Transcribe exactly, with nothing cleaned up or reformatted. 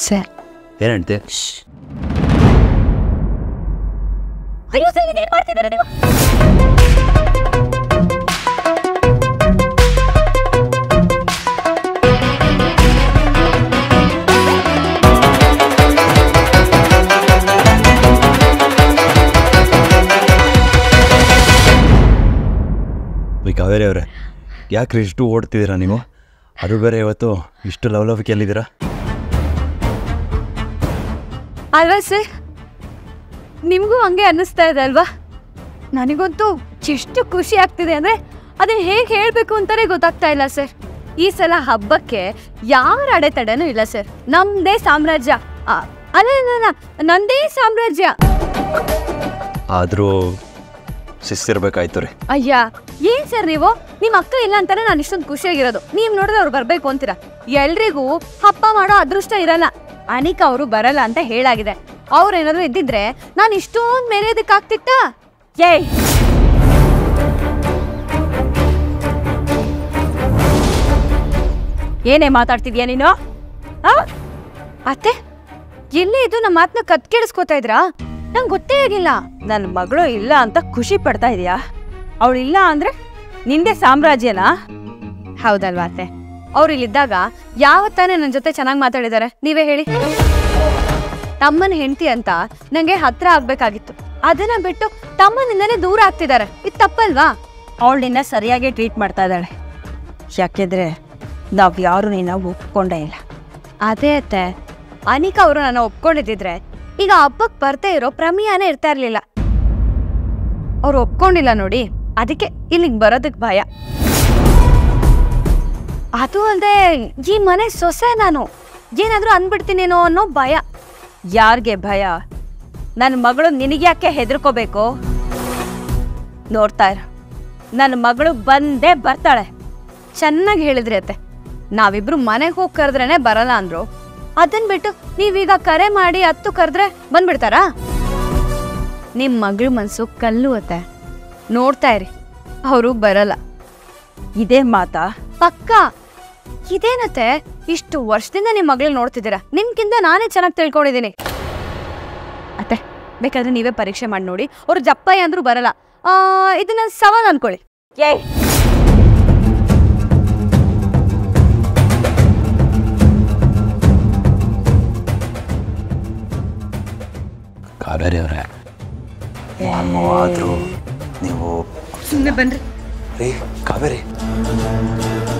Sir ಏನಂತೆ? ಅಯ್ಯೋ sir ಏನು ಮಾಡ್ತಿದ್ದೀರಾ ನೀವು? ಕಾವೇರಿ ಅವರೇ, ಯಾಕ್ರಿ ಇಷ್ಟು ಓಡ್ತಿದ್ದೀರಾ ನೀವು? ಅದು ಬೇರೆ ಇವತ್ತು ಇಷ್ಟು ಲವಲವಿಕೆಯಲ್ಲಿದ್ದೀರಾ ಅಲ್ವಾ ಸರ್? ನಿಮಗೂ ಹಂಗೆ ಅನ್ನಿಸ್ತಾ ಇದೆ ಅಲ್ವಾ? ನನಗಂತೂ ಎಷ್ಟು ಖುಷಿ ಆಗ್ತಿದೆ ಅಂದರೆ ಅದನ್ನು ಹೇಗೆ ಹೇಳಬೇಕು ಅಂತಲೇ ಗೊತ್ತಾಗ್ತಾ ಇಲ್ಲ ಸರ್. ಈ ಸಲ ಹಬ್ಬಕ್ಕೆ ಯಾರ ಅಡೆತಡೆನೂ ಇಲ್ಲ ಸರ್. ನಮ್ಮದೇ ಸಾಮ್ರಾಜ್ಯ, ಅಲ್ಲ ನಂದೇ ಸಾಮ್ರಾಜ್ಯ. ಆದರೂ ಶಿಸ್ತಿರ್ಬೇಕಾಯ್ತು ರೀ. ಅಯ್ಯ ಏನ್ ಸರ್ ನೀವು? ನಿಮ್ಮ ಅಕ್ಕ ಇಲ್ಲ ಅಂತಾನೆ ನಾನು ಇಷ್ಟೊಂದು ಖುಷಿಯಾಗಿರೋದು. ನೀವು ನೋಡಿದ್ರೆ ಅವ್ರು ಬರ್ಬೇಕು ಅಂತೀರಾ. ಎಲ್ರಿಗೂ ಹಬ್ಬ ಮಾಡೋ ಅದೃಷ್ಟ ಇರಲ್ಲ. ಅನಿಕಾ ಅವರು ಬರಲ್ಲ ಅಂತ ಹೇಳಾಗಿದೆ. ಅವ್ರೇನಾದ್ರು ಇದ್ದಿದ್ರೆ ನಾನು ಇಷ್ಟೊಂದು ಮೇರೆಯೋದಕ್ಕಾಗ್ತಿತ್ತ? ಏಯ್ ಏನೇ ಮಾತಾಡ್ತಿದ್ಯಾ ನೀನು? ಅತ್ತೆ ಎಲ್ಲೇ ಇದು ನಮ್ಮ ಮಾತನ್ನ ಕತ್ ಕೇಳಿಸ್ಕೋತಾ ಇದ್ರಾ? ನಂಗೆ ಗೊತ್ತೇ ಆಗಿಲ್ಲ. ನನ್ನ ಮಗಳು ಇಲ್ಲ ಅಂತ ಖುಷಿ ಪಡ್ತಾ ಇದೀಯಾ? ಅವಳು ಇಲ್ಲ ಅಂದ್ರೆ ನಿಂದೆ ಸಾಮ್ರಾಜ್ಯನಾ? ಹೌದಲ್ವಾ ಅತ್ತೆ? ಅವ್ರು ಇಲ್ಲಿದ್ದಾಗ ಯಾವತ್ತಾನೆ ನನ್ನ ಜೊತೆ ಚೆನ್ನಾಗಿ ಮಾತಾಡಿದ್ದಾರೆ? ನೀವೇ ಹೇಳಿ. ತಮ್ಮನ ಹೆಂಡತಿ ಅಂತ ನಂಗೆ ಹತ್ರ ಆಗ್ಬೇಕಾಗಿತ್ತು. ಅದನ್ನ ಬಿಟ್ಟು ತಮ್ಮನಿಂದನೇ ದೂರ ಆಗ್ತಿದ್ದಾರೆ. ಇದು ತಪ್ಪಲ್ವಾ? ಅವಳು ನಿನ್ನ ಸರಿಯಾಗಿ ಟ್ರೀಟ್ ಮಾಡ್ತಾ ಇದ್ದಾಳೆ. ಯಾಕೆಂದ್ರೆ ನಾವ್ ಯಾರು ನಿನ್ನ ಒಪ್ಕೊಂಡೇ ಇಲ್ಲ. ಅದೇ ಅತ್ತೆ, ಅನಿಕಾ ಅವರು ನನ್ನ ಒಪ್ಕೊಂಡಿದ್ದಿದ್ರೆ ಈಗ ಹಬ್ಬಕ್ಕೆ ಬರ್ತಾ ಇರೋ ಪ್ರಮೇಯನೇ ಇರ್ತಾ ಇರ್ಲಿಲ್ಲ. ಅವ್ರು ಒಪ್ಕೊಂಡಿಲ್ಲ ನೋಡಿ, ಅದಕ್ಕೆ ಇಲ್ಲಿಗೆ ಬರೋದಕ್ಕೆ ಭಯ. ಅದು ಅಲ್ಲದೆ ಈ ಮನೆ ಸೊಸೆ ನಾನು, ಏನಾದ್ರೂ ಅಂದ್ಬಿಡ್ತೀನೇನೋ ಅನ್ನೋ ಭಯ. ಯಾರಿಗೆ ಭಯ? ನನ್ನ ಮಗಳು ನಿನಗ್ಯಾಕೆ ಹೆದರ್ಕೋಬೇಕು? ನೋಡ್ತಾ ಇರ, ನನ್ನ ಮಗಳು ಬಂದೇ ಬರ್ತಾಳೆ. ಚೆನ್ನಾಗಿ ಹೇಳಿದ್ರಿ ಅತ್ತೆ. ನಾವಿಬ್ರು ಮನೆಗೆ ಹೋಗಿ ಕರೆದ್ರೇನೆ ಬರಲ್ಲ ಅಂದ್ರು. ಅದನ್ ಬಿಟ್ಟು ನೀವೀಗ ಕರೆ ಮಾಡಿ ಹತ್ತು ಕರೆದ್ರೆ ಬಂದ್ಬಿಡ್ತಾರಾ? ನಿಮ್ಮ ಮಗಳ ಮನ್ಸು ಕಲ್ಲು ಅತ್ತೆ. ನೋಡ್ತಾ ಇರಿ, ಅವರು ಬರಲ್ಲ. ಇದೇ ಮಾತಾ? ಪಕ್ಕ. ಇದೇನತ್ತೆ ಇಷ್ಟು ವರ್ಷದಿಂದ ನಿಮ್ಮ ಮಗಳು ನೋಡ್ತಿದ್ದೀರಾ? ನಿಮ್ಗಿಂತ ನಾನೇ ಚೆನ್ನಾಗಿ ತಿಳ್ಕೊಂಡಿದ್ದೀನಿ ಅತ್ತೆ. ಬೇಕಾದ್ರೆ ನೀವೇ ಪರೀಕ್ಷೆ ಮಾಡಿ ನೋಡಿ. ಅವ್ರು ಜಪ್ಪಯ್ಯ ಅಂದ್ರೂ ಬರಲ್ಲ. ಇದನ್ನ ಸವಾಲ್ ಅನ್ಕೊಳ್ಳಿ. ಏಯ್ ಕಾವೇರಿ ಅವರೇ, ಆದರೂ ನೀವು ಸುಮ್ಮನೆ ಬನ್ರಿ. ರೀ ಕಾವೇರಿ